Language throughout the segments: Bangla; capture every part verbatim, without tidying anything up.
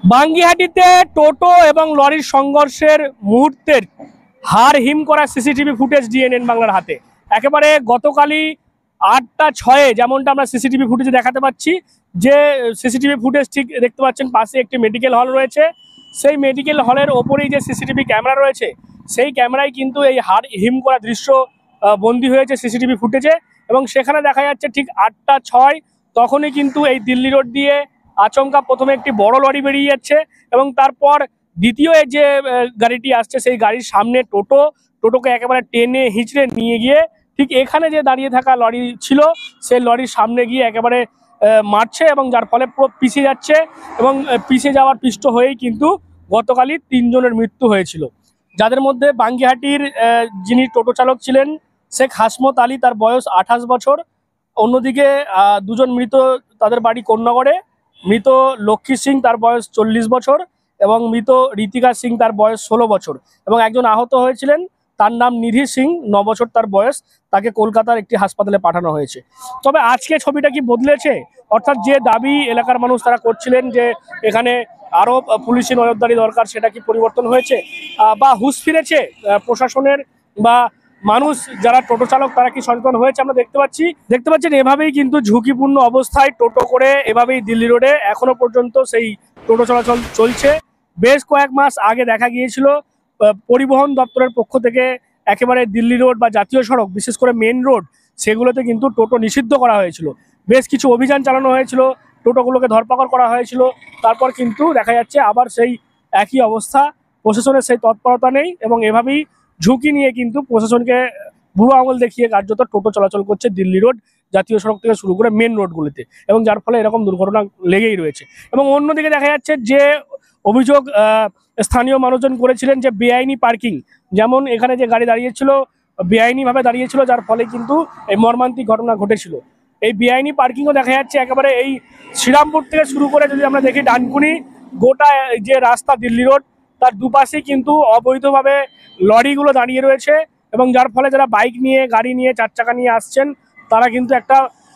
বাঙ্গিহাটিতে টোটো এবং লরির সংঘর্ষের মুহূর্তের হাড় হিম করা সিসিটিভি ফুটেজ ডিএনএন বাংলার হাতে। একেবারে গতকালই আটটা ছয়ে যেমনটা আমরা সিসিটিভি ফুটেজে দেখাতে পাচ্ছি, যে সিসিটিভি ফুটেজ ঠিক দেখতে পাচ্ছেন পাশে একটি মেডিকেল হল রয়েছে, সেই মেডিকেল হলের ওপরেই যে সিসিটিভি ক্যামেরা রয়েছে সেই ক্যামেরায় কিন্তু এই হাড় হিম করা দৃশ্য বন্দী হয়েছে সিসিটিভি ফুটেজে। এবং সেখানে দেখা যাচ্ছে ঠিক আটটা ছয় তখনই কিন্তু এই দিল্লি রোড দিয়ে আচমকা প্রথমে একটি বড় লরি বেরিয়ে যাচ্ছে এবং তারপর দ্বিতীয় যে গাড়িটি আসছে সেই গাড়ির সামনে টোটো টোটোকে একেবারে টেনে হিঁচড়ে নিয়ে গিয়ে ঠিক এখানে যে দাঁড়িয়ে থাকা লরি ছিল সেই লরির সামনে গিয়ে একেবারে মারছে এবং যার ফলে পুরো পিছিয়ে যাচ্ছে এবং পিছিয়ে যাওয়ার পিষ্ট হয়েই কিন্তু গতকালই তিনজনের মৃত্যু হয়েছিল, যাদের মধ্যে বাঙ্গিহাটির যিনি টোটো চালক ছিলেন শেখ হাসমত আলী, তার বয়স আঠাশ বছর। অন্যদিকে দুজন মৃত, তাদের বাড়ি কোন্নগরে। মৃত লক্ষ্মী সিং, তার বয়স চল্লিশ বছর এবং মৃত ঋতিকা সিং, তার বয়স ষোলো বছর এবং একজন আহত হয়েছিলেন, তার নাম নিধি সিং, ন বছর তার বয়স। তাকে কলকাতার একটি হাসপাতালে পাঠানো হয়েছে। তবে আজকে ছবিটা কি বদলেছে, অর্থাৎ যে দাবি এলাকার মানুষ তারা করছিলেন যে এখানে আরও পুলিশি নজরদারি দরকার, সেটা কি পরিবর্তন হয়েছে বা হুঁশ ফিরেছে প্রশাসনের বা মানুষ যারা টোটো চালক তারা কি সচেতন হয়েছে? আমরা দেখতে পাচ্ছি দেখতে পাচ্ছেন এভাবেই কিন্তু ঝুঁকিপূর্ণ অবস্থায় টোটো করে এভাবেই দিল্লি রোডে এখনো পর্যন্ত সেই টোটো চলাচল চলছে। বেশ কয়েক মাস আগে দেখা গিয়েছিল পরিবহন দপ্তরের পক্ষ থেকে একেবারে দিল্লি রোড বা জাতীয় সড়ক, বিশেষ করে মেন রোড, সেগুলোতে কিন্তু টোটো নিষিদ্ধ করা হয়েছিল। বেশ কিছু অভিযান চালানো হয়েছিল, টোটোগুলোকে ধরপাকড় করা হয়েছিল। তারপর কিন্তু দেখা যাচ্ছে আবার সেই একই অবস্থা, প্রশাসনের সেই তৎপরতা নেই এবং এভাবেই ঝুঁকি নিয়ে কিন্তু প্রশাসনকে বুড়ো আঙুল দেখিয়ে কার্যত টোটো চলাচল করছে দিল্লি রোড, জাতীয় সড়ক থেকে শুরু করে মেন রোডগুলিতে, এবং যার ফলে এরকম দুর্ঘটনা লেগেই রয়েছে। এবং অন্যদিকে দেখা যাচ্ছে যে অভিযোগ স্থানীয় মানুষজন করেছিলেন যে বেআইনি পার্কিং, যেমন এখানে যে গাড়ি দাঁড়িয়েছিল বেআইনিভাবে দাঁড়িয়েছিল, যার ফলে কিন্তু এই মর্মান্তিক ঘটনা ঘটেছিল। এই বেআইনি পার্কিংও দেখা যাচ্ছে একেবারে এই শ্রীরামপুর থেকে শুরু করে যদি আমরা দেখি ডানকুনি, গোটা যে রাস্তা দিল্লি রোড তার দুপাশে কিন্তু অবৈধভাবে লরিগুলো দাঁড়িয়ে রয়েছে এবং যার ফলে যারা বাইক নিয়ে, গাড়ি নিয়ে, চার চাকা নিয়ে আসছেন তারা কিন্তু একটা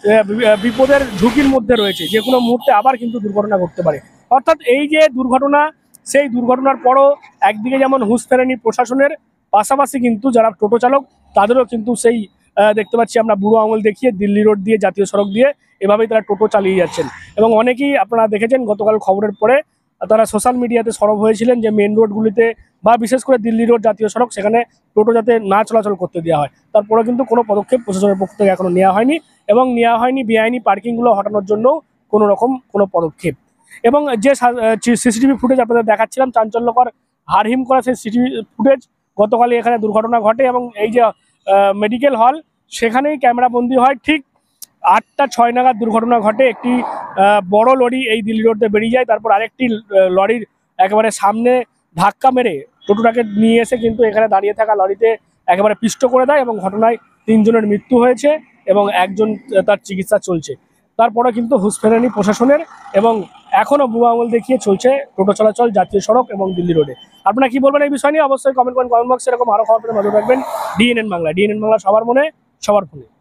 বিপদের ঝুঁকির মধ্যে রয়েছে, যে কোনো মুহূর্তে আবার কিন্তু দুর্ঘটনা ঘটতে পারে। অর্থাৎ এই যে দুর্ঘটনা, সেই দুর্ঘটনার পরও একদিকে যেমন হুঁশ ফেরেনি প্রশাসনের, পাশাপাশি কিন্তু যারা টোটো চালক তাদেরও কিন্তু সেই দেখতে পাচ্ছি আমরা বুড়ো আঙুল দেখিয়ে দিল্লি রোড দিয়ে, জাতীয় সড়ক দিয়ে এভাবেই তারা টোটো চালিয়ে যাচ্ছেন। এবং অনেকেই আপনারা দেখেছেন গতকাল খবরের পরে তারা সোশ্যাল মিডিয়াতে সরব হয়েছিলেন যে মেন রোডগুলিতে বা বিশেষ করে দিল্লি রোড জাতীয় সড়ক, সেখানে টোটো যাতে না চলাচল করতে দেওয়া হয়। তারপরে কিন্তু কোনো পদক্ষেপ প্রশাসনের পক্ষ থেকে এখনো নেওয়া হয়নি এবং নেওয়া হয়নি বেআইনি পার্কিংগুলো হটানোর জন্য কোনো রকম কোনো পদক্ষেপ। এবং যে সিসিটিভি ফুটেজ আপনাদের দেখাচ্ছিলাম চাঞ্চল্যকর হাড়হিম করা সেই সিসিটিভি ফুটেজ, গতকালই এখানে দুর্ঘটনা ঘটে এবং এই যে মেডিকেল হল সেখানেই ক্যামেরা বন্দি হয়। ঠিক আটটা ছয় নাগাদ দুর্ঘটনা ঘটে, একটি বড় লরি এই দিল্লি রোডে বেরিয়ে যায়, তারপর আরেকটি লরির একেবারে সামনে ধাক্কা মেরে টোটোটাকে নিয়ে এসে কিন্তু এখানে দাঁড়িয়ে থাকা লরিতে একেবারে পিষ্ট করে দেয় এবং ঘটনায় তিনজনের মৃত্যু হয়েছে এবং একজন তার চিকিৎসা চলছে। তারপরে কিন্তু হুঁশ ফেরেনি প্রশাসনের এবং এখনও বুড়ো আঙুল দেখিয়ে চলছে টোটো চলাচল জাতীয় সড়ক এবং দিল্লি রোডে। আপনারা কি বলবেন এই বিষয় নিয়ে? অবশ্যই কমেন্ট করেন, কমেন্ট বক্সে। এরকম আরও খবর নজর রাখবেন ডিএনএন বাংলা। ডিএনএন বাংলা সবার মনে, সবার ফোনে।